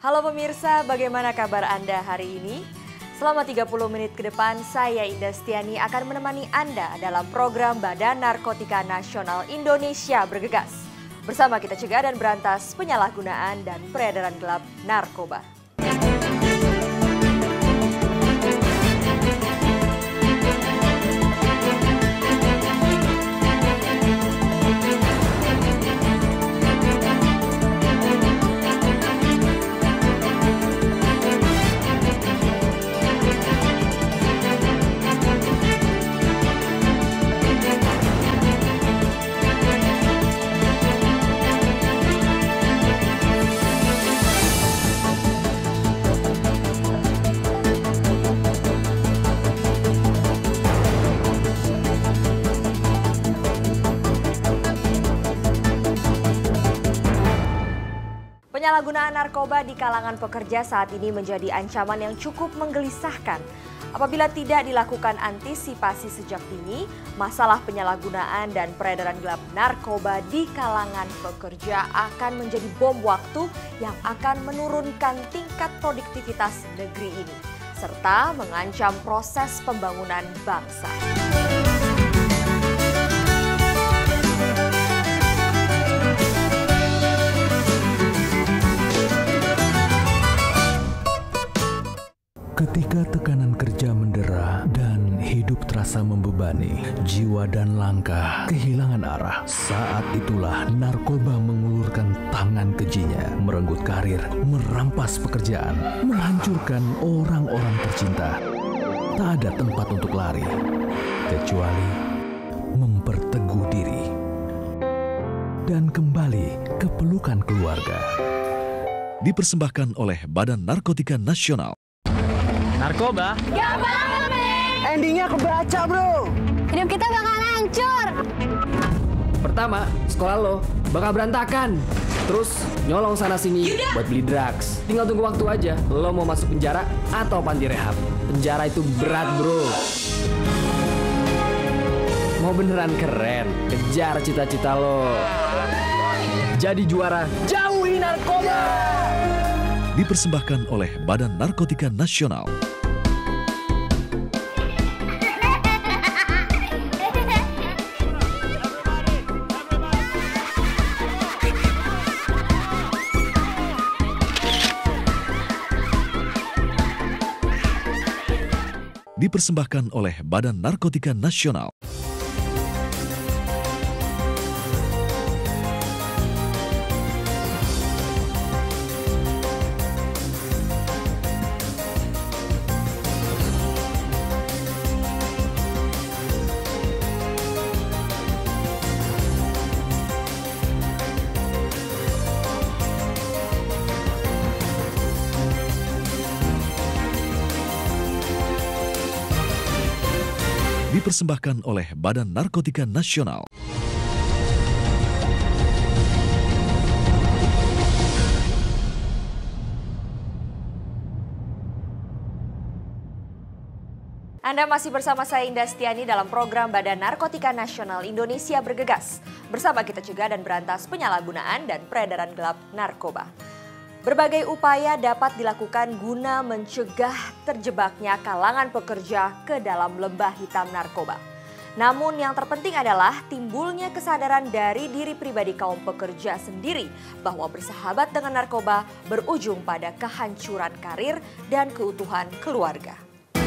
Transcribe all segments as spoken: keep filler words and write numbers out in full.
Halo pemirsa, bagaimana kabar Anda hari ini? Selama tiga puluh menit ke depan, saya Indah Stiani akan menemani Anda dalam program Badan Narkotika Nasional Indonesia Bergegas. Bersama kita cegah dan berantas penyalahgunaan dan peredaran gelap narkoba. Penyalahgunaan narkoba di kalangan pekerja saat ini menjadi ancaman yang cukup menggelisahkan. Apabila tidak dilakukan antisipasi sejak dini, masalah penyalahgunaan dan peredaran gelap narkoba di kalangan pekerja akan menjadi bom waktu yang akan menurunkan tingkat produktivitas negeri ini, serta mengancam proses pembangunan bangsa. Ketika tekanan kerja mendera dan hidup terasa membebani, jiwa dan langkah kehilangan arah. Saat itulah narkoba mengulurkan tangan kejinya, merenggut karir, merampas pekerjaan, menghancurkan orang-orang tercinta. Tak ada tempat untuk lari, kecuali memperteguh diri dan kembali ke pelukan keluarga. Dipersembahkan oleh Badan Narkotika Nasional. Narkoba? Gak banget, men! Endingnya kebaca, bro! Hidup kita bakal hancur! Pertama, sekolah lo bakal berantakan. Terus, nyolong sana-sini buat beli drugs. Tinggal tunggu waktu aja, lo mau masuk penjara atau panti rehab. Penjara itu berat, bro. Mau beneran keren, kejar cita-cita lo. Jadi juara, jauhi narkoba! Dipersembahkan oleh Badan Narkotika Nasional. Dipersembahkan oleh Badan Narkotika Nasional. Dipersembahkan oleh Badan Narkotika Nasional. Anda masih bersama saya Indah Stiani dalam program Badan Narkotika Nasional Indonesia Bergegas. Bersama kita cegah dan berantas penyalahgunaan dan peredaran gelap narkoba. Berbagai upaya dapat dilakukan guna mencegah terjebaknya kalangan pekerja ke dalam lembah hitam narkoba. Namun yang terpenting adalah timbulnya kesadaran dari diri pribadi kaum pekerja sendiri bahwa bersahabat dengan narkoba berujung pada kehancuran karir dan keutuhan keluarga.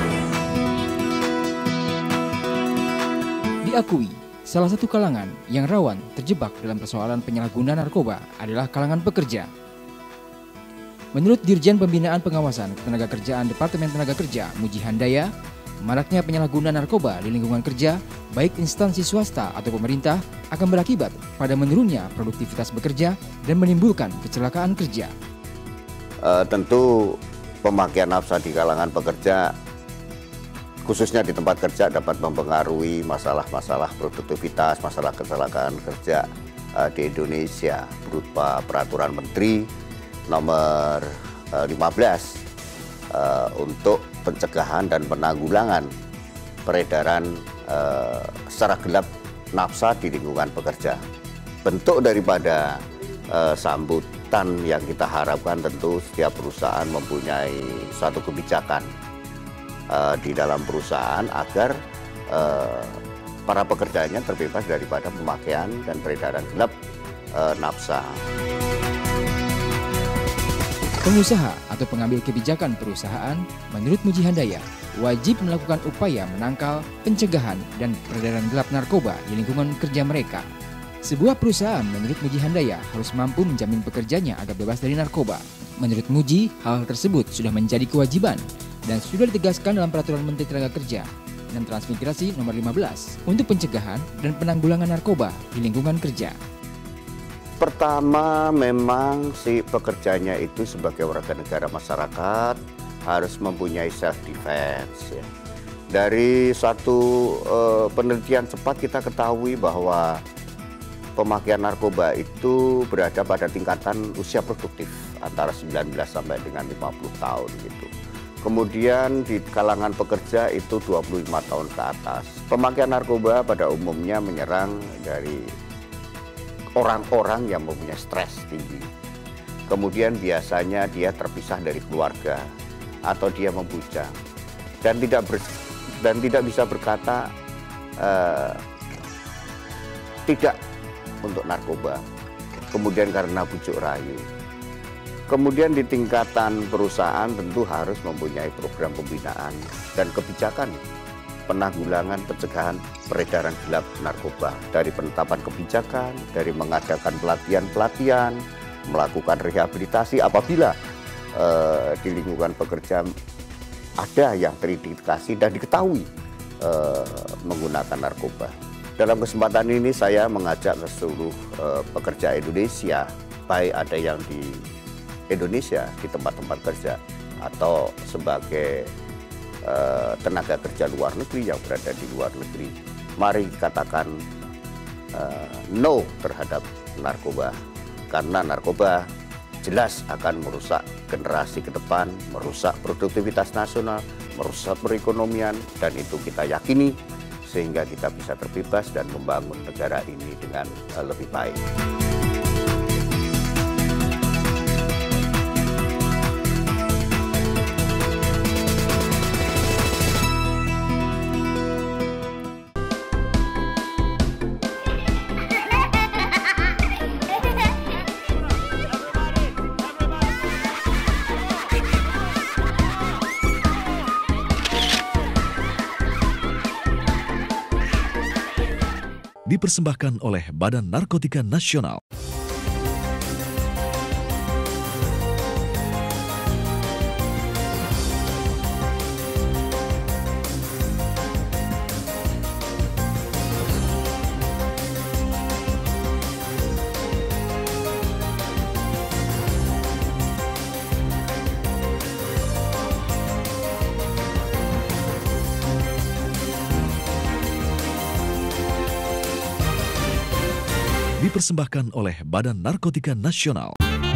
Diakui, salah satu kalangan yang rawan terjebak dalam persoalan penyalahgunaan narkoba adalah kalangan pekerja. Menurut Dirjen Pembinaan Pengawasan Ketenagakerjaan Departemen Tenaga Kerja Muji Handaya, maraknya penyalahgunaan narkoba di lingkungan kerja, baik instansi swasta atau pemerintah, akan berakibat pada menurunnya produktivitas bekerja dan menimbulkan kecelakaan kerja. E, tentu pemakaian nafsa di kalangan pekerja, khususnya di tempat kerja, dapat mempengaruhi masalah-masalah produktivitas, masalah kecelakaan kerja e, di Indonesia berupa peraturan Menteri nomor lima belas uh, untuk pencegahan dan penanggulangan peredaran uh, secara gelap nafsa di lingkungan pekerja. Bentuk daripada uh, sambut kekuatan yang kita harapkan tentu setiap perusahaan mempunyai suatu kebijakan uh, di dalam perusahaan agar uh, para pekerjanya terbebas daripada pemakaian dan peredaran gelap uh, nafsa. Pengusaha atau pengambil kebijakan perusahaan, menurut Muji Handaya, wajib melakukan upaya menangkal, pencegahan, dan peredaran gelap narkoba di lingkungan kerja mereka. Sebuah perusahaan, menurut Muji Handaya, harus mampu menjamin pekerjanya agar bebas dari narkoba. Menurut Muji, hal tersebut sudah menjadi kewajiban dan sudah ditegaskan dalam Peraturan Menteri Tenaga Kerja dan Transmigrasi Nomor lima belas untuk pencegahan dan penanggulangan narkoba di lingkungan kerja. Pertama, memang si pekerjanya itu sebagai warga negara masyarakat harus mempunyai self defense. Ya. Dari satu uh, penelitian cepat kita ketahui bahwa pemakaian narkoba itu berada pada tingkatan usia produktif antara sembilan belas sampai dengan lima puluh tahun gitu. Kemudian di kalangan pekerja itu dua puluh lima tahun ke atas. Pemakaian narkoba pada umumnya menyerang dari orang-orang yang mempunyai stres tinggi. Kemudian biasanya dia terpisah dari keluarga atau dia membujang dan tidak ber, dan tidak bisa berkata uh, tidak untuk narkoba. Kemudian karena bujuk rayu. Kemudian di tingkatan perusahaan tentu harus mempunyai program pembinaan dan kebijakan penanggulangan pencegahan peredaran gelap narkoba, dari penetapan kebijakan, dari mengadakan pelatihan-pelatihan, melakukan rehabilitasi apabila eh, di lingkungan pekerja ada yang terindikasi dan diketahui eh, menggunakan narkoba. Dalam kesempatan ini saya mengajak ke seluruh eh, pekerja Indonesia, baik ada yang di Indonesia di tempat-tempat kerja atau sebagai tenaga kerja luar negeri yang berada di luar negeri. Mari katakan uh, no terhadap narkoba, karena narkoba jelas akan merusak generasi ke depan, merusak produktivitas nasional, merusak perekonomian, dan itu kita yakini sehingga kita bisa terbebas dan membangun negara ini dengan uh, lebih baik. Dipersembahkan oleh Badan Narkotika Nasional. Dipersembahkan oleh Badan Narkotika Nasional.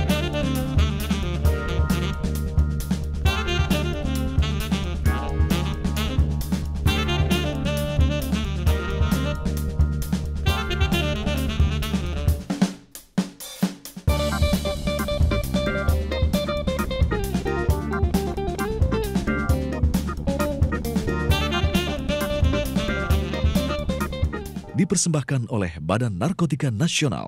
Dipersembahkan oleh Badan Narkotika Nasional.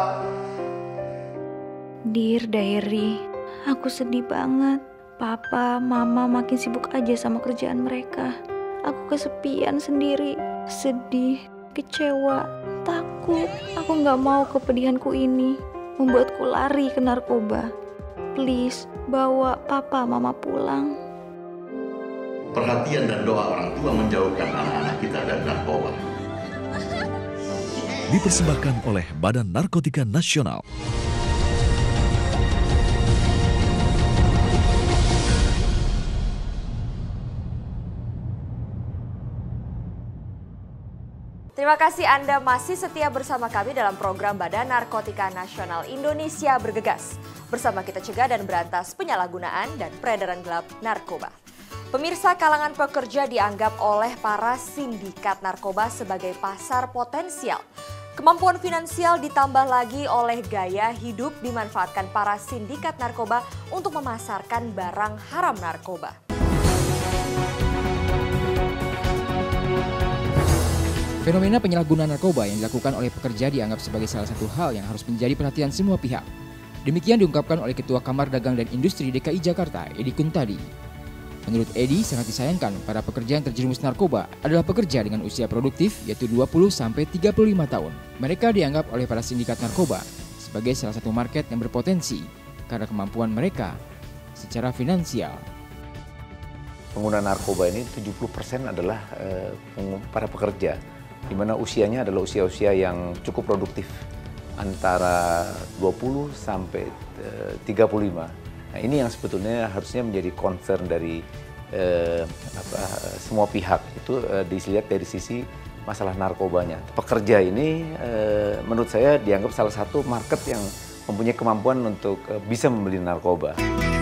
Dear Diary, aku sedih banget. Papa, Mama makin sibuk aja sama kerjaan mereka. Aku kesepian sendiri, sedih, kecewa, takut. Aku gak mau kepedihanku ini membuatku lari ke narkoba. Please, bawa Papa, Mama pulang. Perhatian dan doa orang tua menjauhkan anak-anak kita dari narkoba. Dipersembahkan oleh Badan Narkotika Nasional. Terima kasih Anda masih setia bersama kami dalam program Badan Narkotika Nasional Indonesia Bergegas. Bersama kita cegah dan berantas penyalahgunaan dan peredaran gelap narkoba. Pemirsa, kalangan pekerja dianggap oleh para sindikat narkoba sebagai pasar potensial. Kemampuan finansial ditambah lagi oleh gaya hidup dimanfaatkan para sindikat narkoba untuk memasarkan barang haram narkoba. Fenomena penyalahgunaan narkoba yang dilakukan oleh pekerja dianggap sebagai salah satu hal yang harus menjadi perhatian semua pihak. Demikian diungkapkan oleh Ketua Kamar Dagang dan Industri D K I Jakarta, Edi Kuntadi. Menurut Edi, sangat disayangkan para pekerja yang terjerumus narkoba adalah pekerja dengan usia produktif yaitu dua puluh sampai tiga puluh lima tahun. Mereka dianggap oleh para sindikat narkoba sebagai salah satu market yang berpotensi karena kemampuan mereka secara finansial. Pengguna narkoba ini tujuh puluh persen adalah uh, para pekerja, di mana usianya adalah usia-usia yang cukup produktif, antara dua puluh sampai tiga puluh lima. Nah, ini yang sebetulnya harusnya menjadi concern dari eh, apa, semua pihak. Itu eh, dilihat dari sisi masalah narkobanya. Pekerja ini eh, menurut saya dianggap salah satu market yang mempunyai kemampuan untuk eh, bisa membeli narkoba.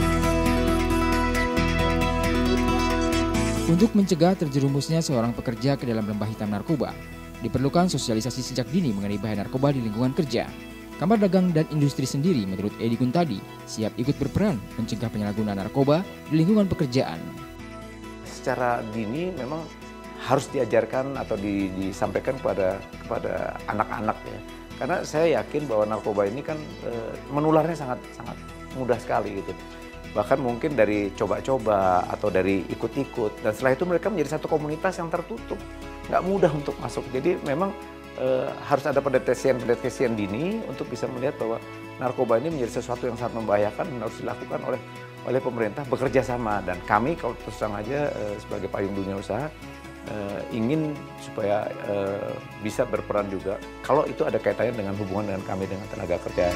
Untuk mencegah terjerumusnya seorang pekerja ke dalam lembah hitam narkoba, diperlukan sosialisasi sejak dini mengenai bahaya narkoba di lingkungan kerja. Kamar Dagang dan Industri sendiri menurut Edi Kuntadi siap ikut berperan mencegah penyalahgunaan narkoba di lingkungan pekerjaan. Secara dini memang harus diajarkan atau di, disampaikan kepada kepada anak-anak ya. Karena saya yakin bahwa narkoba ini kan e, menularnya sangat sangat mudah sekali gitu. Bahkan mungkin dari coba-coba atau dari ikut-ikut, dan setelah itu mereka menjadi satu komunitas yang tertutup, nggak mudah untuk masuk. Jadi memang Uh, harus ada pendeteksian-pendeteksian dini untuk bisa melihat bahwa narkoba ini menjadi sesuatu yang sangat membahayakan dan harus dilakukan oleh oleh pemerintah bekerja sama. Dan kami kalau terus terang aja uh, sebagai payung dunia usaha uh, ingin supaya uh, bisa berperan juga kalau itu ada kaitannya dengan hubungan dengan kami dengan tenaga kerja.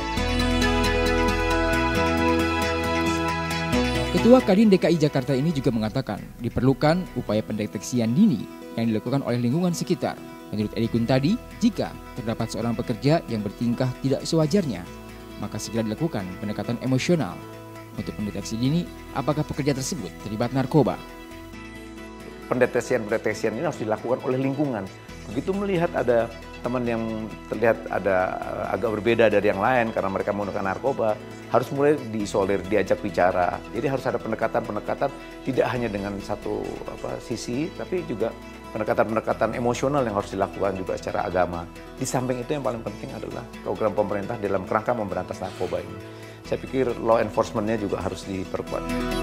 Ketua Kadin D K I Jakarta ini juga mengatakan diperlukan upaya pendeteksian dini yang dilakukan oleh lingkungan sekitar. Menurut Edi Kuntadi, jika terdapat seorang pekerja yang bertingkah tidak sewajarnya, maka segera dilakukan pendekatan emosional untuk mendeteksi dini apakah pekerja tersebut terlibat narkoba. Pendeteksian-pendeteksian ini harus dilakukan oleh lingkungan. Begitu melihat ada teman yang terlihat ada agak berbeda dari yang lain karena mereka menggunakan narkoba, harus mulai diisolir, diajak bicara. Jadi harus ada pendekatan-pendekatan tidak hanya dengan satu apa, sisi, tapi juga pendekatan-pendekatan emosional yang harus dilakukan juga secara agama. Di samping itu yang paling penting adalah program pemerintah dalam kerangka memberantas narkoba ini. Saya pikir law enforcement-nya juga harus diperkuat.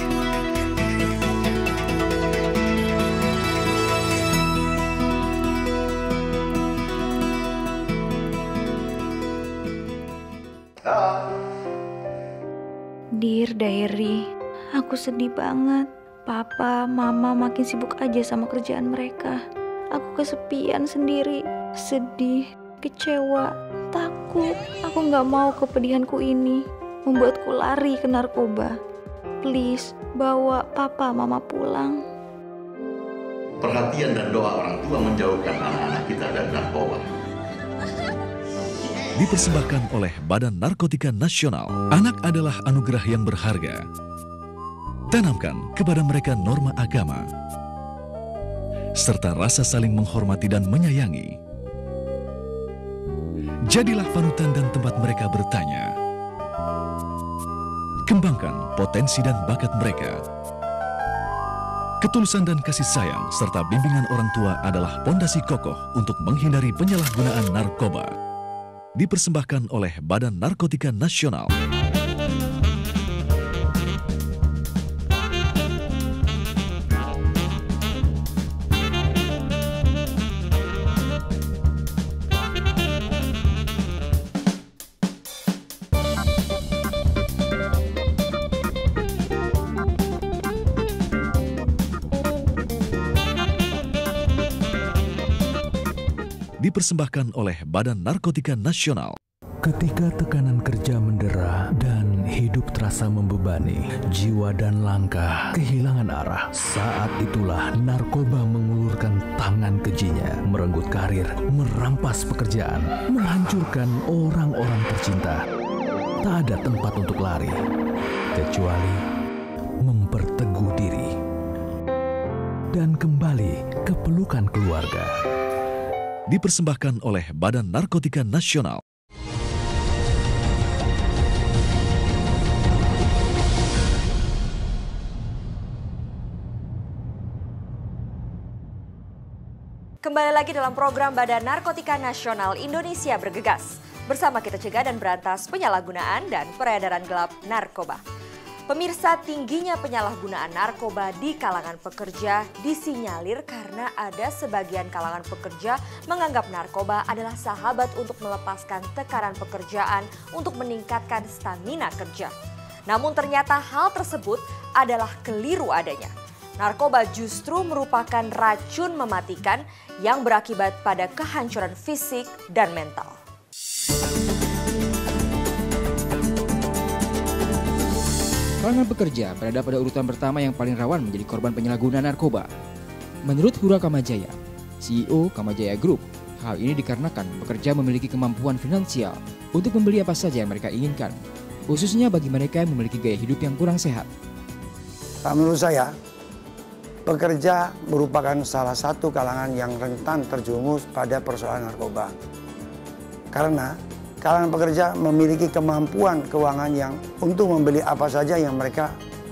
Dear Diary, aku sedih banget. Papa, mama makin sibuk aja sama kerjaan mereka. Aku kesepian sendiri, sedih, kecewa, takut. Aku gak mau kepedihanku ini membuatku lari ke narkoba. Please, bawa papa, mama pulang. Perhatian dan doa orang tua menjauhkan anak-anak kita dari narkoba. Dipersembahkan oleh Badan Narkotika Nasional. Anak adalah anugerah yang berharga. Tanamkan kepada mereka norma agama, serta rasa saling menghormati dan menyayangi. Jadilah panutan dan tempat mereka bertanya. Kembangkan potensi dan bakat mereka. Ketulusan dan kasih sayang serta bimbingan orang tua adalah pondasi kokoh untuk menghindari penyalahgunaan narkoba. Dipersembahkan oleh Badan Narkotika Nasional. Dipersembahkan oleh Badan Narkotika Nasional. Ketika tekanan kerja mendera dan hidup terasa membebani, jiwa dan langkah kehilangan arah, saat itulah narkoba mengulurkan tangan kejinya, merenggut karir, merampas pekerjaan, menghancurkan orang-orang tercinta. Tak ada tempat untuk lari, kecuali memperteguh diri dan kembali ke pelukan keluarga. Dipersembahkan oleh Badan Narkotika Nasional. Kembali lagi dalam program Badan Narkotika Nasional Indonesia Bergegas. Bersama kita cegah dan berantas penyalahgunaan dan peredaran gelap narkoba. Pemirsa, tingginya penyalahgunaan narkoba di kalangan pekerja disinyalir karena ada sebagian kalangan pekerja menganggap narkoba adalah sahabat untuk melepaskan tekanan pekerjaan untuk meningkatkan stamina kerja. Namun ternyata hal tersebut adalah keliru adanya. Narkoba justru merupakan racun mematikan yang berakibat pada kehancuran fisik dan mental. Kalangan pekerja berada pada urutan pertama yang paling rawan menjadi korban penyalahgunaan narkoba. Menurut Hura Kamajaya, C E O Kamajaya Group, hal ini dikarenakan pekerja memiliki kemampuan finansial untuk membeli apa saja yang mereka inginkan, khususnya bagi mereka yang memiliki gaya hidup yang kurang sehat. Menurut saya, pekerja merupakan salah satu kalangan yang rentan terjerumus pada persoalan narkoba. Karena kalangan pekerja memiliki kemampuan keuangan yang untuk membeli apa saja yang mereka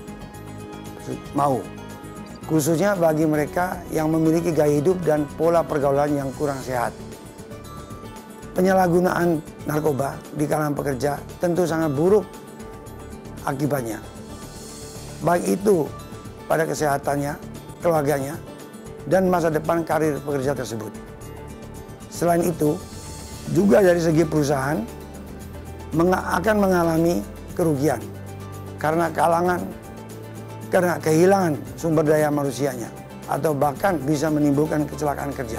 mau. Khususnya bagi mereka yang memiliki gaya hidup dan pola pergaulan yang kurang sehat. Penyalahgunaan narkoba di kalangan pekerja tentu sangat buruk akibatnya. Baik itu pada kesehatannya, keluarganya, dan masa depan karir pekerja tersebut. Selain itu, juga dari segi perusahaan akan mengalami kerugian karena kalangan karena kehilangan sumber daya manusianya atau bahkan bisa menimbulkan kecelakaan kerja.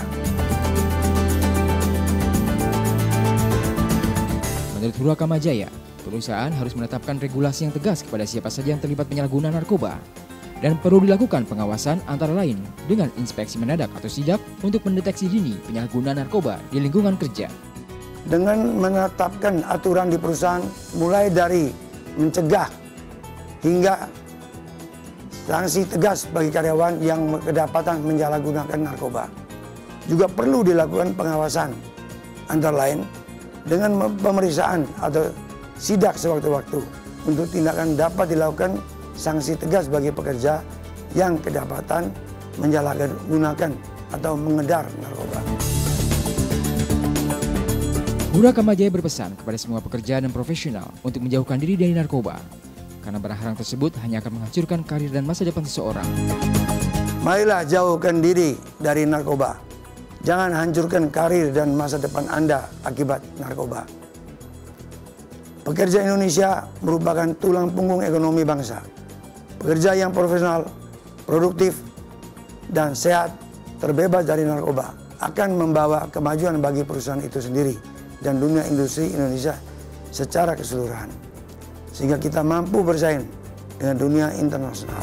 Menurut Hura Kamajaya, perusahaan harus menetapkan regulasi yang tegas kepada siapa saja yang terlibat penyalahgunaan narkoba. Dan perlu dilakukan pengawasan antara lain dengan inspeksi mendadak atau sidak untuk mendeteksi dini penyalahgunaan narkoba di lingkungan kerja. Dengan menetapkan aturan di perusahaan mulai dari mencegah hingga sanksi tegas bagi karyawan yang kedapatan menyalahgunakan narkoba. Juga perlu dilakukan pengawasan antara lain dengan pemeriksaan atau sidak sewaktu-waktu untuk tindakan dapat dilakukan sanksi tegas bagi pekerja yang kedapatan menyalahgunakan atau mengedar narkoba. Hura Kamajaya berpesan kepada semua pekerja dan profesional untuk menjauhkan diri dari narkoba, karena barang haram tersebut hanya akan menghancurkan karir dan masa depan seseorang. Marilah jauhkan diri dari narkoba. Jangan hancurkan karir dan masa depan Anda akibat narkoba. Pekerja Indonesia merupakan tulang punggung ekonomi bangsa. Pekerja yang profesional, produktif, dan sehat, terbebas dari narkoba akan membawa kemajuan bagi perusahaan itu sendiri dan dunia industri Indonesia secara keseluruhan. Sehingga kita mampu bersaing dengan dunia internasional.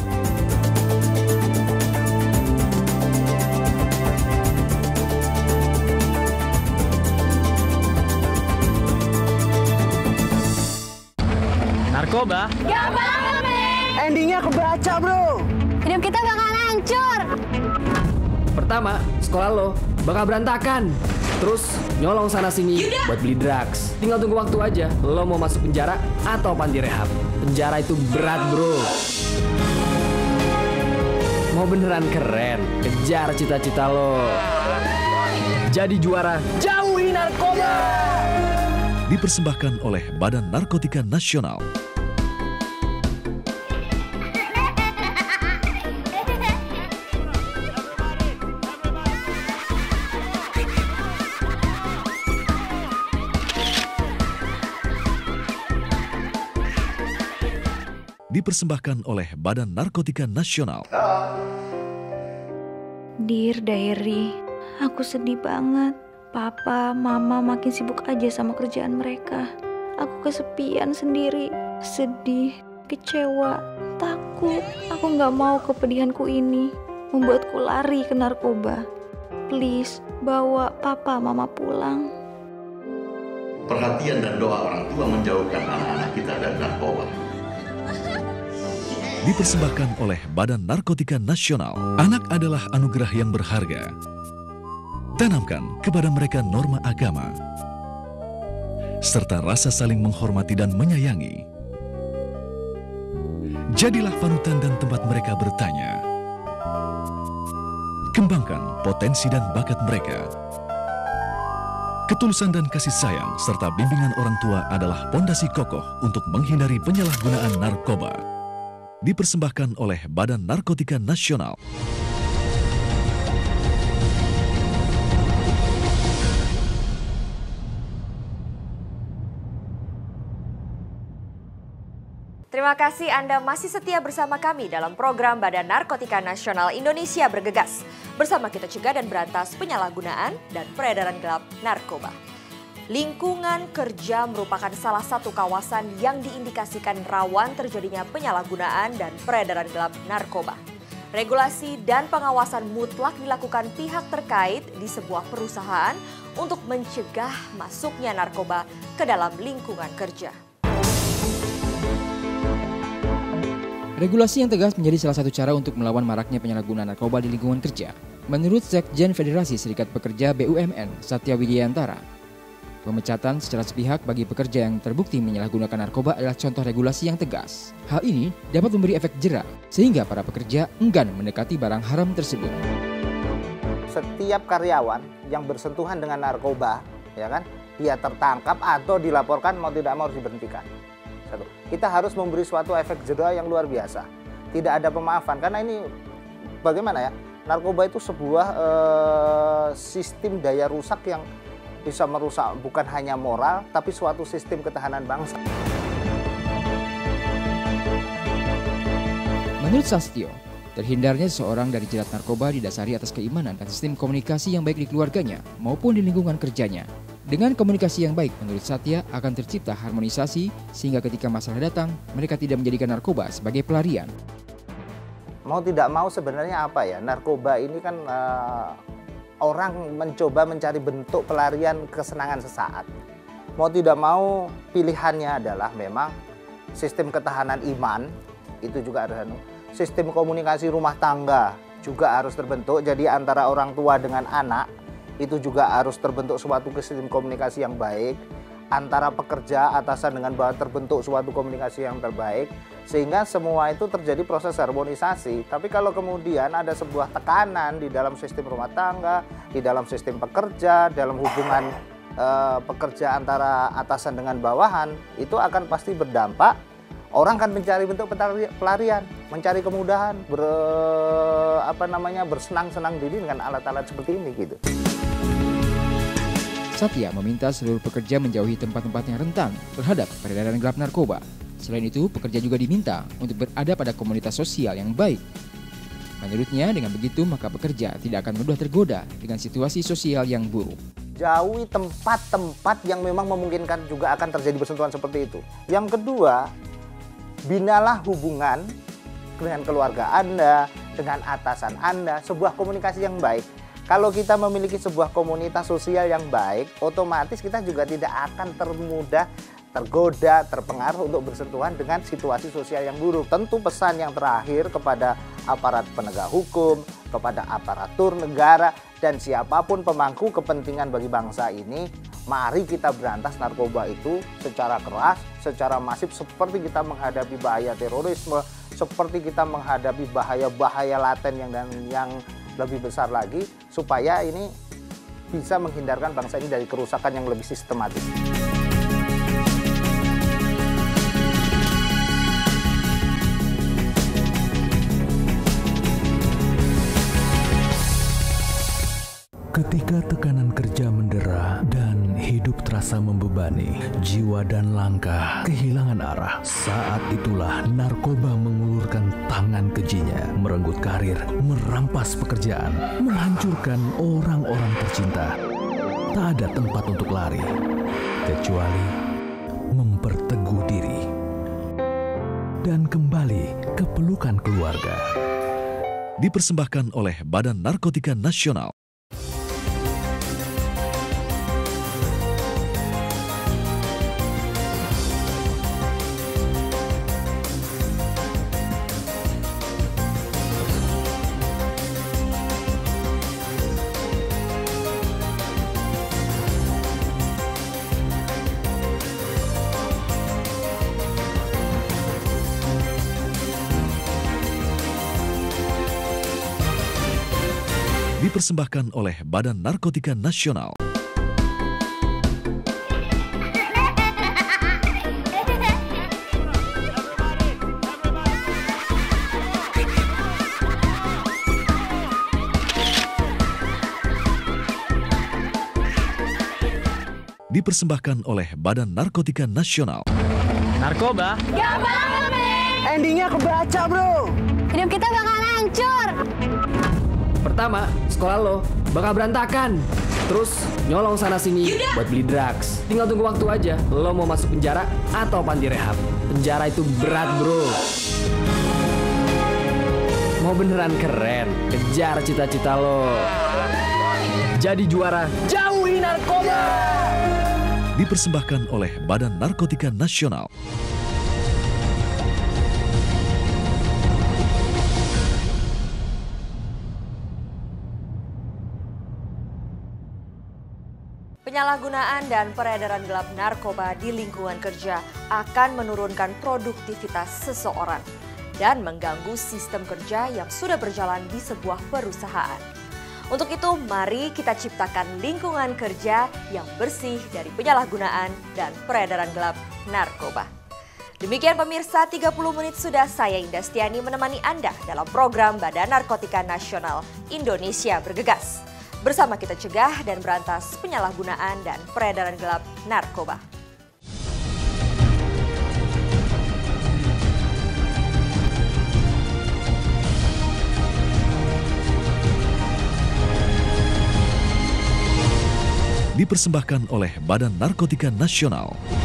Narkoba? Gak banget, men! Endingnya kebaca, bro! Hidup kita bakal hancur! Pertama, sekolah lo bakal berantakan. Terus nyolong sana-sini buat beli drugs. Tinggal tunggu waktu aja, lo mau masuk penjara atau panti rehab. Penjara itu berat, bro. Mau beneran keren, kejar cita-cita lo. Jadi juara, jauhi narkoba! Dipersembahkan oleh Badan Narkotika Nasional. Dipersembahkan oleh Badan Narkotika Nasional. Dear Diary, aku sedih banget. Papa, mama makin sibuk aja sama kerjaan mereka. Aku kesepian sendiri, sedih, kecewa, takut. Aku gak mau kepedihanku ini membuatku lari ke narkoba. Please, bawa papa mama pulang. Perhatian dan doa orang tua menjauhkan anak-anak kita dari narkoba. Dipersembahkan oleh Badan Narkotika Nasional. Anak adalah anugerah yang berharga. Tanamkan kepada mereka norma agama, serta rasa saling menghormati dan menyayangi. Jadilah panutan dan tempat mereka bertanya. Kembangkan potensi dan bakat mereka. Ketulusan dan kasih sayang serta bimbingan orang tua adalah pondasi kokoh untuk menghindari penyalahgunaan narkoba. Dipersembahkan oleh Badan Narkotika Nasional. Terima kasih Anda masih setia bersama kami dalam program Badan Narkotika Nasional Indonesia Bergegas. Bersama kita cegah dan berantas penyalahgunaan dan peredaran gelap narkoba. Lingkungan kerja merupakan salah satu kawasan yang diindikasikan rawan terjadinya penyalahgunaan dan peredaran gelap narkoba. Regulasi dan pengawasan mutlak dilakukan pihak terkait di sebuah perusahaan untuk mencegah masuknya narkoba ke dalam lingkungan kerja. Regulasi yang tegas menjadi salah satu cara untuk melawan maraknya penyalahgunaan narkoba di lingkungan kerja. Menurut Sekjen Federasi Serikat Pekerja B U M N, Satya Widyantara, pemecatan secara sepihak bagi pekerja yang terbukti menyalahgunakan narkoba adalah contoh regulasi yang tegas. Hal ini dapat memberi efek jera, sehingga para pekerja enggan mendekati barang haram tersebut. Setiap karyawan yang bersentuhan dengan narkoba, ya kan, dia tertangkap atau dilaporkan mau tidak mau harus diberhentikan. Satu, kita harus memberi suatu efek jera yang luar biasa. Tidak ada pemaafan, karena ini bagaimana ya, narkoba itu sebuah eh, sistem daya rusak yang bisa merusak bukan hanya moral, tapi suatu sistem ketahanan bangsa. Menurut Sastio, terhindarnya seseorang dari jerat narkoba didasari atas keimanan dan sistem komunikasi yang baik di keluarganya maupun di lingkungan kerjanya. Dengan komunikasi yang baik, menurut Satya akan tercipta harmonisasi sehingga ketika masalah datang, mereka tidak menjadikan narkoba sebagai pelarian. Mau tidak mau sebenarnya apa ya, narkoba ini kan uh, orang mencoba mencari bentuk pelarian kesenangan sesaat. Mau tidak mau pilihannya adalah memang sistem ketahanan iman, itu juga harus, sistem komunikasi rumah tangga juga harus terbentuk, jadi antara orang tua dengan anak itu juga harus terbentuk suatu sistem komunikasi yang baik, antara pekerja atasan dengan bawah terbentuk suatu komunikasi yang terbaik, sehingga semua itu terjadi proses harmonisasi. Tapi kalau kemudian ada sebuah tekanan di dalam sistem rumah tangga, di dalam sistem pekerja, dalam hubungan eh, pekerja antara atasan dengan bawahan, itu akan pasti berdampak. Orang kan mencari bentuk pelarian, mencari kemudahan, ber, apa namanya, bersenang-senang diri dengan alat-alat seperti ini gitu. Satya meminta seluruh pekerja menjauhi tempat-tempat yang rentan terhadap peredaran gelap narkoba. Selain itu, pekerja juga diminta untuk berada pada komunitas sosial yang baik. Menurutnya, dengan begitu maka pekerja tidak akan mudah tergoda dengan situasi sosial yang buruk. Jauhi tempat-tempat yang memang memungkinkan juga akan terjadi bersentuhan seperti itu. Yang kedua, binalah hubungan dengan keluarga Anda, dengan atasan Anda, sebuah komunikasi yang baik. Kalau kita memiliki sebuah komunitas sosial yang baik, otomatis kita juga tidak akan termudah tergoda, terpengaruh untuk bersentuhan dengan situasi sosial yang buruk. Tentu pesan yang terakhir kepada aparat penegak hukum, kepada aparatur negara, dan siapapun pemangku kepentingan bagi bangsa ini, mari kita berantas narkoba itu secara keras, secara masif, seperti kita menghadapi bahaya terorisme, seperti kita menghadapi bahaya-bahaya laten yang dan yang lebih besar lagi, supaya ini bisa menghindarkan bangsa ini dari kerusakan yang lebih sistematis. Ketika tekanan kerja mendera dan hidup terasa membebani, jiwa dan langkah kehilangan arah. Saat itulah narkoba mengulurkan tangan kejinya, merenggut karir, merampas pekerjaan, menghancurkan orang-orang tercinta. Tak ada tempat untuk lari, kecuali memperteguh diri dan kembali ke pelukan keluarga. Dipersembahkan oleh Badan Narkotika Nasional. Dipersembahkan oleh Badan Narkotika Nasional. Dipersembahkan oleh Badan Narkotika Nasional. Narkoba? Gak banget, men! Endingnya kebaca, bro! Hidup kita bakalan hancur! Pertama, sekolah lo bakal berantakan. Terus nyolong sana-sini buat beli drugs. Tinggal tunggu waktu aja, lo mau masuk penjara atau panti rehab. Penjara itu berat, bro. Mau beneran keren, kejar cita-cita lo. Jadi juara, jauhi narkoba! Dipersembahkan oleh Badan Narkotika Nasional. Penyalahgunaan dan peredaran gelap narkoba di lingkungan kerja akan menurunkan produktivitas seseorang dan mengganggu sistem kerja yang sudah berjalan di sebuah perusahaan. Untuk itu, mari kita ciptakan lingkungan kerja yang bersih dari penyalahgunaan dan peredaran gelap narkoba. Demikian pemirsa, tiga puluh menit sudah saya Indastiani menemani Anda dalam program Badan Narkotika Nasional Indonesia Bergegas. Bersama kita cegah dan berantas penyalahgunaan dan peredaran gelap narkoba. Dipersembahkan oleh Badan Narkotika Nasional.